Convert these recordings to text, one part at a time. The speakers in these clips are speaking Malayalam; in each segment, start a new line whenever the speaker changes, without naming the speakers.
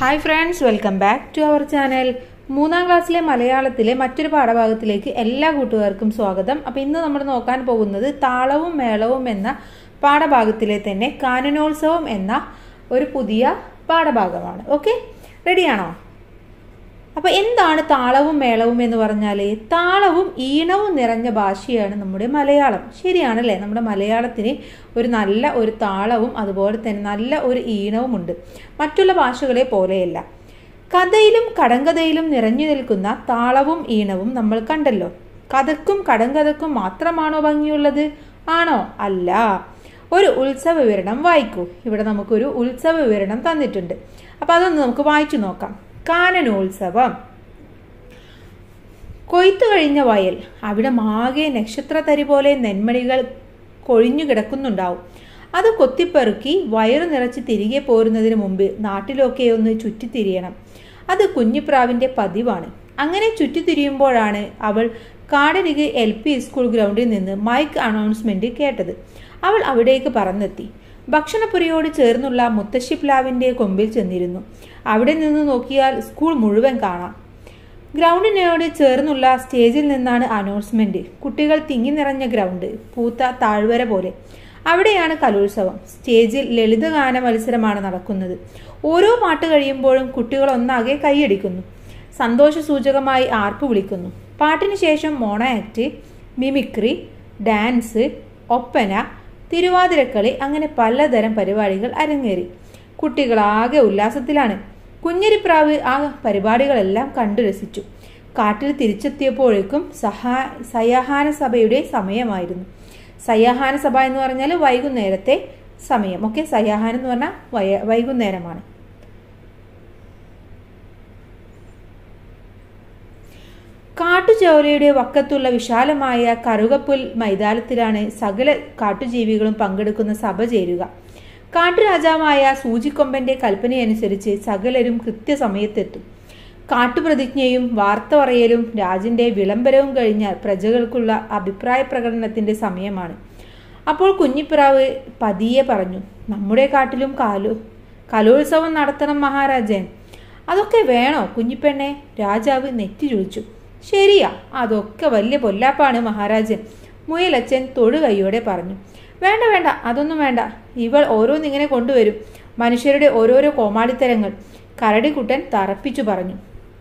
Hi friends, welcome back to our channel. 3ാം ക്ലാസ്സിലെ മലയാളത്തിലെ മറ്റൊരു പാഠഭാഗത്തിലേക്ക് എല്ലാ കൂട്ടുകാർക്കും സ്വാഗതം. അപ്പോൾ ഇന്ന് നമ്മൾ നോക്കാൻ പോകുന്നത് താളവും മേളവും എന്ന പാഠഭാഗത്തിലെ തന്നെ കാനനോത്സവം എന്ന ഒരു പുതിയ പാഠഭാഗമാണ്. ഓക്കെ, റെഡിയാണോ? അപ്പോൾ എന്താണ് താളവും മേളവും എന്ന് പറഞ്ഞാൽ, താളവും ഈണവും നിറഞ്ഞ ഭാഷയാണ് നമ്മുടെ മലയാളം. ശരിയാണല്ലേ? നമ്മുടെ മലയാളത്തിന് നല്ല ഒരു താളവും അതുപോലെ തന്നെ നല്ല ഒരു ഈണവും ഉണ്ട്. മറ്റുള്ള ഭാഷകളെ പോലെയല്ല. കഥയിലും കടങ്കഥയിലും നിറഞ്ഞു നിൽക്കുന്ന താളവും ഈണവും നമ്മൾ കണ്ടല്ലോ. കഥക്കും കടങ്കഥക്കും മാത്രമാണോ ഭംഗിയുള്ളത്? ആണോ? അല്ല. ഒരു ഉത്സവ വിവരണം വായിക്കൂ. ഇവിടെ നമുക്കൊരു ഉത്സവ വിവരണം തന്നിട്ടുണ്ട്. അപ്പോൾ അതൊന്ന് നമുക്ക് വായിച്ചു നോക്കാം. കാനനോത്സവം. കൊയ്ത്തു കഴിഞ്ഞ വയൽ, അവിടെ മാകെ നക്ഷത്രത്തരി പോലെ നെന്മണികൾ കൊഴിഞ്ഞു കിടക്കുന്നുണ്ടാവും. അത് കൊത്തിപ്പെറുക്കി വയറു നിറച്ച് തിരികെ പോരുന്നതിന് മുമ്പ് നാട്ടിലൊക്കെ ഒന്ന് ചുറ്റിത്തിരിയണം. അത് കുഞ്ഞിപ്രാവിന്റെ പതിവാണ്. അങ്ങനെ ചുറ്റിത്തിരിയുമ്പോഴാണ് അവൾ കാടരികെ LP സ്കൂൾ ഗ്രൗണ്ടിൽ നിന്ന് മൈക്ക് അനൗൺസ്മെന്റ് കേട്ടത്. അവൾ അവിടേക്ക് പറന്നെത്തി. ഭക്ഷണപ്പുരയോട് ചേർന്നുള്ള മുത്തശ്ശിപ്ലാവിന്റെ കൊമ്പിൽ ചെന്നിരുന്നു. അവിടെ നിന്ന് നോക്കിയാൽ സ്കൂൾ മുഴുവൻ കാണാം. ഗ്രൗണ്ടിനോട് ചേർന്നുള്ള സ്റ്റേജിൽ നിന്നാണ് അനൗൺസ്മെന്റ്. കുട്ടികൾ തിങ്ങി നിറഞ്ഞ ഗ്രൗണ്ട്, പൂത്ത താഴ്വര പോലെ. അവിടെയാണ് കലോത്സവം. സ്റ്റേജിൽ ലളിതഗാന മത്സരമാണ് നടക്കുന്നത്. ഓരോ പാട്ട് കഴിയുമ്പോഴും കുട്ടികൾ ഒന്നാകെ കൈയടിക്കുന്നു. സന്തോഷസൂചകമായി ആർപ്പ് വിളിക്കുന്നു. പാട്ടിന് ശേഷം mono act, mimicry, dance, Oppana, Thiruvathirakali, അങ്ങനെ പലതരം പരിപാടികൾ അരങ്ങേറി. കുട്ടികളാകെ ഉല്ലാസത്തിലാണ്. കുഞ്ഞരിപ്രാവ് ആ പരിപാടികളെല്ലാം കണ്ടു രസിച്ചു. കാട്ടിൽ തിരിച്ചെത്തിയപ്പോഴേക്കും സയാഹാന സഭയുടെ സമയമായിരുന്നു. സയാഹാന സഭ എന്ന് പറഞ്ഞാൽ വൈകുന്നേരത്തെ സമയം. ഓക്കെ, സയാഹാനം എന്ന് പറഞ്ഞാൽ വൈകുന്നേരമാണ്. കാട്ടുചോലയുടെ വക്കത്തുള്ള വിശാലമായ കറുകപ്പുൽ മൈതാനത്തിലാണ് സകല കാട്ടുജീവികളും പങ്കെടുക്കുന്ന സഭ ചേരുക. കാട്ടുരാജാവായ സൂചിക്കൊമ്പന്റെ കൽപ്പനയനുസരിച്ച് സകലരും കൃത്യസമയത്തെത്തും. കാട്ടുപ്രതിജ്ഞയും വാർത്ത പറയലും രാജന്റെ വിളംബരവും കഴിഞ്ഞാൽ പ്രജകൾക്കുള്ള അഭിപ്രായ പ്രകടനത്തിന്റെ സമയമാണ്. അപ്പോൾ കുഞ്ഞിപ്രാവ് പതിയെ പറഞ്ഞു, നമ്മുടെ കാട്ടിലും കലോത്സവം നടത്തണം മഹാരാജൻ. അതൊക്കെ വേണോ കുഞ്ഞിപ്പെണ്ണെ? രാജാവ് നെറ്റി ചുളിച്ചു. ശരിയാ, അതൊക്കെ വലിയ പൊല്ലാപ്പാണ് മഹാരാജൻ, മുയലച്ചൻ തൊഴുകൈയോടെ പറഞ്ഞു. വേണ്ട വേണ്ട, അതൊന്നും വേണ്ട. ഇവൾ ഓരോന്നിങ്ങനെ കൊണ്ടുവരും, മനുഷ്യരുടെ ഓരോരോ കോമാളിത്തരങ്ങൾ, കരടിക്കുട്ടൻ തറപ്പിച്ചു പറഞ്ഞു.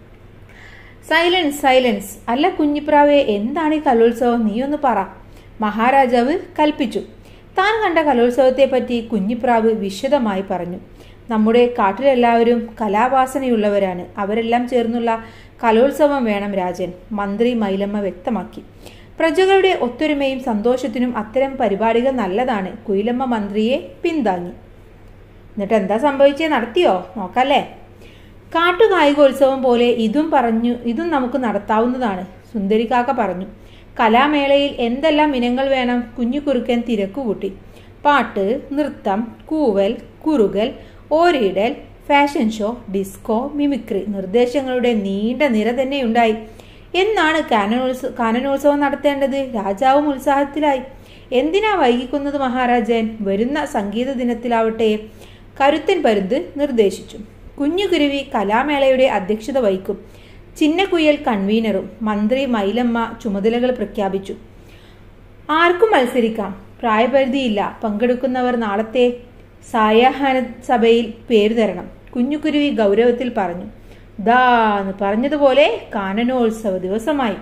Silence silence. അല്ല കുഞ്ഞിപ്രാവേ, എന്താണ് ഈ കലോത്സവം? നീയൊന്ന് പറ, മഹാരാജാവ് കൽപ്പിച്ചു. താൻ കണ്ട കലോത്സവത്തെ പറ്റി കുഞ്ഞിപ്രാവ് വിശദമായി പറഞ്ഞു. നമ്മുടെ കാട്ടിലെല്ലാവരും കലാവാസനയുള്ളവരാണ്. അവരെല്ലാം ചേർന്നുള്ള കലോത്സവം വേണം രാജൻ, മന്ത്രി മൈലമ്മ വ്യക്തമാക്കി. പ്രജകളുടെ ഒത്തൊരുമയും സന്തോഷത്തിനും അത്തരം പരിപാടികൾ നല്ലതാണ്. കുയിലമ്മ മന്ത്രിയെ പിന്താങ്ങി. എന്നിട്ട് എന്താ സംഭവിച്ചേ? നടത്തിയോ? നോക്കല്ലേ. കാട്ടുകായികോത്സവം പോലെ ഇതും നമുക്ക് നടത്താവുന്നതാണ്, സുന്ദരികാക്ക പറഞ്ഞു. കലാമേളയിൽ എന്തെല്ലാം ഇനങ്ങൾ വേണം? കുഞ്ഞുകുറുക്കൻ തിരക്കുകൂട്ടി. പാട്ട്, നൃത്തം, കൂവൽ, കുറുകൽ, ഓരിയിടൽ, ഫാഷൻ ഷോ, ഡിസ്കോ, മിമിക്രി, നിർദ്ദേശങ്ങളുടെ നീണ്ട നിര തന്നെയുണ്ടായി. എന്നാണ് കാനനോത്സവം നടത്തേണ്ടത്? രാജാവും ഉത്സാഹത്തിലായി. എന്തിനാ വൈകിക്കുന്നത് മഹാരാജൻ? വരുന്ന സംഗീത ദിനത്തിലാവട്ടെ, കരുത്തൻ പരുന്ത് നിർദ്ദേശിച്ചു. കുഞ്ഞുകുരുവി കലാമേളയുടെ അധ്യക്ഷത വഹിക്കും. ചിന്നക്കുയൽ കൺവീനറും. മന്ത്രി മൈലമ്മ ചുമതലകൾ പ്രഖ്യാപിച്ചു. ആർക്കും മത്സരിക്കാം, പ്രായപരിധിയില്ല. പങ്കെടുക്കുന്നവർ നാളത്തെ സായാഹ്ന സഭയിൽ പേര് തരണം, കുഞ്ഞുകുരുവി ഗൗരവത്തിൽ പറഞ്ഞു. ദാന്ന് പറഞ്ഞതുപോലെ കാനനോത്സവ ദിവസമായി.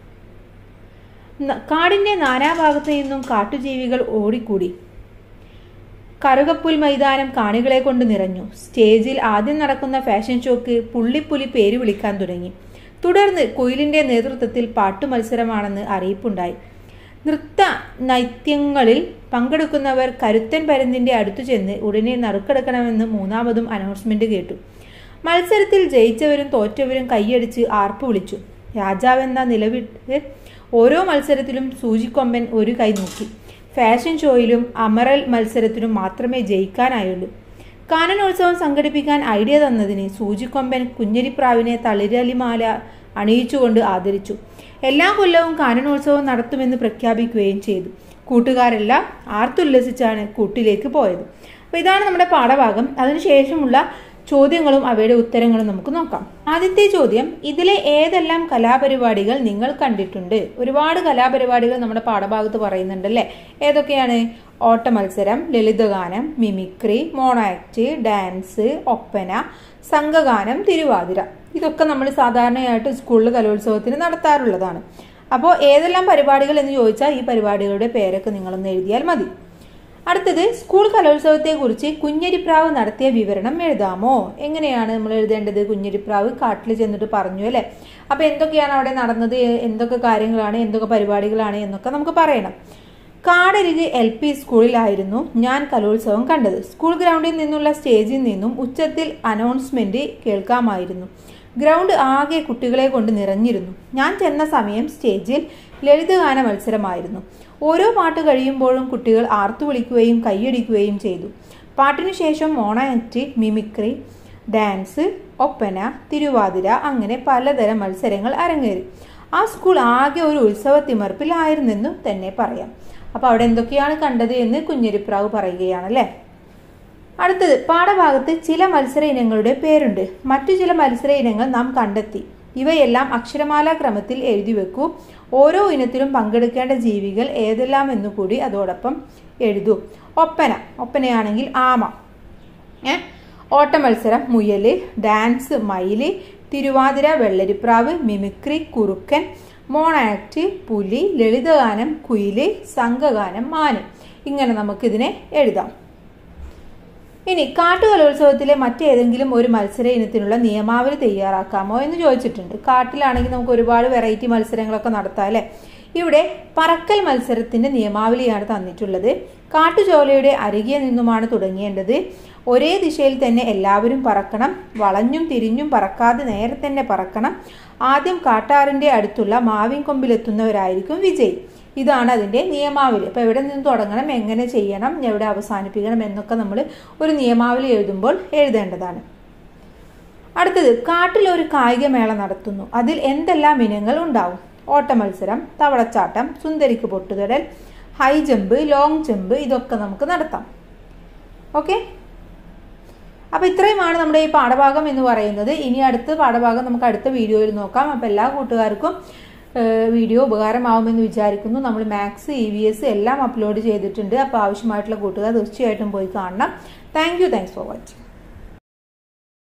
കാടിന്റെ നാനാഭാഗത്തു നിന്നും കാട്ടുജീവികൾ ഓടിക്കൂടി. കറുകപ്പുൽ മൈതാനം കാണികളെ കൊണ്ട് നിറഞ്ഞു. സ്റ്റേജിൽ ആദ്യം നടക്കുന്ന ഫാഷൻ ഷോക്ക് പുള്ളിപ്പുലി പേര് വിളിക്കാൻ തുടങ്ങി. തുടർന്ന് കുയിലിന്റെ നേതൃത്വത്തിൽ പാട്ടു മത്സരമാണെന്ന് അറിയിപ്പുണ്ടായി. നൃത്ത നൈത്യങ്ങളിൽ പങ്കെടുക്കുന്നവർ കരുത്തൻ പരുന്തിന്റെ അടുത്തു ചെന്ന് ഉടനെ നറുക്കെടുക്കണമെന്ന് മൂന്നാമതും അനൗൺസ്മെന്റ് കേട്ടു. മത്സരത്തിൽ ജയിച്ചവരും തോറ്റവരും കൈയടിച്ച് ആർപ്പ് വിളിച്ചു. രാജാവെന്ന നിലവിട്ട് ഓരോ മത്സരത്തിലും സൂചിക്കൊമ്പൻ ഒരു കൈ നോക്കി. ഫാഷൻ ഷോയിലും അമറൽ മത്സരത്തിലും മാത്രമേ ജയിക്കാനായുള്ളൂ. കാനനോത്സവം സംഘടിപ്പിക്കാൻ ഐഡിയ തന്നതിന് സൂചിക്കൊമ്പൻ കുഞ്ഞരിപ്രാവിനെ തളിരലിമാല അണിയിച്ചുകൊണ്ട് ആദരിച്ചു. എല്ലാ കൊല്ലവും കാനനോത്സവം നടത്തുമെന്ന് പ്രഖ്യാപിക്കുകയും ചെയ്തു. കൂട്ടുകാരെല്ലാം ആർത്തുല്ലസിച്ചാണ് കൂട്ടിലേക്ക് പോയത്. അപ്പോൾ ഇതാണ് നമ്മുടെ പാഠഭാഗം. അതിനുശേഷമുള്ള ചോദ്യങ്ങളും അവയുടെ ഉത്തരങ്ങളും നമുക്ക് നോക്കാം. ആദ്യത്തെ ചോദ്യം, ഇതിലെ ഏതെല്ലാം കലാപരിപാടികൾ നിങ്ങൾ കണ്ടിട്ടുണ്ട്? ഒരുപാട് കലാപരിപാടികൾ നമ്മുടെ പാഠഭാഗത്ത് പറയുന്നുണ്ട് അല്ലേ? ഏതൊക്കെയാണ്? ഓട്ട മത്സരം, ലളിതഗാനം, mimicry, mono act, dance, Oppana, സംഘഗാനം, തിരുവാതിര. ഇതൊക്കെ നമ്മൾ സാധാരണയായിട്ട് സ്കൂളിൽ കലോത്സവത്തിന് നടത്താറുള്ളതാണ്. അപ്പോൾ ഏതെല്ലാം പരിപാടികൾ എന്ന് ചോദിച്ചാൽ ഈ പരിപാടികളുടെ പേരൊക്കെ നിങ്ങളൊന്ന് എഴുതിയാൽ മതി. അടുത്തത്, സ്കൂൾ കലോത്സവത്തെ കുറിച്ച് കുഞ്ഞരിപ്രാവ് നടത്തിയ വിവരണം എഴുതാമോ? എങ്ങനെയാണ് നമ്മൾ എഴുതേണ്ടത്? കുഞ്ഞരിപ്രാവ് കാട്ടിൽ ചെന്നിട്ട് പറഞ്ഞു അല്ലെ? അപ്പൊ എന്തൊക്കെയാണ് അവിടെ നടന്നത്, എന്തൊക്കെ കാര്യങ്ങളാണ്, എന്തൊക്കെ പരിപാടികളാണ് എന്നൊക്കെ നമുക്ക് പറയണം. കാടരിക് LP സ്കൂളിലായിരുന്നു ഞാൻ കലോത്സവം കണ്ടത്. സ്കൂൾ ഗ്രൗണ്ടിൽ നിന്നുള്ള സ്റ്റേജിൽ നിന്നും ഉച്ചത്തിൽ അനൗൺസ്മെന്റ് കേൾക്കാമായിരുന്നു. ഗ്രൗണ്ട് ആകെ കുട്ടികളെ കൊണ്ട് നിറഞ്ഞിരുന്നു. ഞാൻ ചെന്ന സമയം സ്റ്റേജിൽ ലളിതഗാന മത്സരമായിരുന്നു. ഓരോ പാട്ട് കഴിയുമ്പോഴും കുട്ടികൾ ആർത്തു വിളിക്കുകയും കൈയടിക്കുകയും ചെയ്തു. പാട്ടിനു ശേഷം mono act, mimicry, dance, Oppana, Thiruvathira അങ്ങനെ പലതരം മത്സരങ്ങൾ അരങ്ങേറി. ആ സ്കൂൾ ആകെ ഒരു ഉത്സവ തിമർപ്പിലായിരുന്നെന്നു തന്നെ പറയാം. അപ്പൊ അവിടെ എന്തൊക്കെയാണ് കണ്ടത് എന്ന് കുഞ്ഞരിപ്രാവ് പറയുകയാണല്ലേ. അടുത്തത്, പാഠഭാഗത്ത് ചില മത്സര ഇനങ്ങളുടെ പേരുണ്ട്. മറ്റു ചില മത്സര ഇനങ്ങൾ നാം കണ്ടെത്തി. ഇവയെല്ലാം അക്ഷരമാലാ ക്രമത്തിൽ എഴുതി വെക്കൂ. ഓരോ ഇനത്തിലും പങ്കെടുക്കേണ്ട ജീവികൾ ഏതെല്ലാം എന്നുകൂടി അതോടൊപ്പം എഴുതൂ. ഒപ്പനയാണെങ്കിൽ ആമ, ഓട്ട മത്സരം മുയല്, ഡാൻസ് മയില്, തിരുവാതിര വെള്ളരിപ്രാവ്, മിമിക്രി കുറുക്കൻ, മോണോ ആക്ട് പുലി, ലളിതഗാനം കുയില്, സംഘഗാനം മാന്. ഇങ്ങനെ നമുക്കിതിനെ എഴുതാം. ഇനി കാട്ടുകലോത്സവത്തിലെ മറ്റേതെങ്കിലും ഒരു മത്സര ഇനത്തിനുള്ള നിയമാവലി തയ്യാറാക്കാമോ എന്ന് ചോദിച്ചിട്ടുണ്ട്. കാട്ടിലാണെങ്കിൽ നമുക്ക് ഒരുപാട് വെറൈറ്റി മത്സരങ്ങളൊക്കെ നടത്താം അല്ലെ? ഇവിടെ പറക്കൽ മത്സരത്തിന്റെ നിയമാവലിയാണ് തന്നിട്ടുള്ളത്. കാട്ടുചോലയുടെ അരികെ നിന്നുമാണ് തുടങ്ങേണ്ടത്. ഒരേ ദിശയിൽ തന്നെ എല്ലാവരും പറക്കണം. വളഞ്ഞും തിരിഞ്ഞും പറക്കാതെ നേരെ തന്നെ പറക്കണം. ആദ്യം കാട്ടാറിന്റെ അടുത്തുള്ള മാവിൻ കൊമ്പിലെത്തുന്നവരായിരിക്കും വിജയി. ഇതാണ് അതിന്റെ നിയമാവലി. അപ്പൊ എവിടെ നിന്ന് തുടങ്ങണം, എങ്ങനെ ചെയ്യണം, എവിടെ അവസാനിപ്പിക്കണം എന്നൊക്കെ നമ്മൾ ഒരു നിയമാവലി എഴുതുമ്പോൾ എഴുതേണ്ടതാണ്. അടുത്തത്, കാട്ടിൽ ഒരു കായികമേള നടത്തുന്നു. അതിൽ എന്തെല്ലാം ഇനങ്ങൾ ഉണ്ടാവും? ഓട്ട മത്സരം, തവളച്ചാട്ടം, സുന്ദരിക്ക് പൊട്ടുതൊടൽ, ഹൈ ജമ്പ്, ലോങ് ജമ്പ്, ഇതൊക്കെ നമുക്ക് നടത്താം. ഓക്കെ, അപ്പൊ ഇത്രയുമാണ് നമ്മുടെ ഈ പാഠഭാഗം എന്ന് പറയുന്നത്. ഇനി അടുത്ത പാഠഭാഗം നമുക്ക് അടുത്ത വീഡിയോയിൽ നോക്കാം. അപ്പൊ എല്ലാ കൂട്ടുകാർക്കും വീഡിയോ ഉപകാരമാവുമെന്ന് വിചാരിക്കുന്നു. നമ്മൾ മാത്സ്, EVS എല്ലാം അപ്ലോഡ് ചെയ്തിട്ടുണ്ട്. അപ്പോൾ ആവശ്യമായിട്ടുള്ള കൂട്ടുകാർ തീർച്ചയായിട്ടും പോയി കാണണം. Thanks for watching.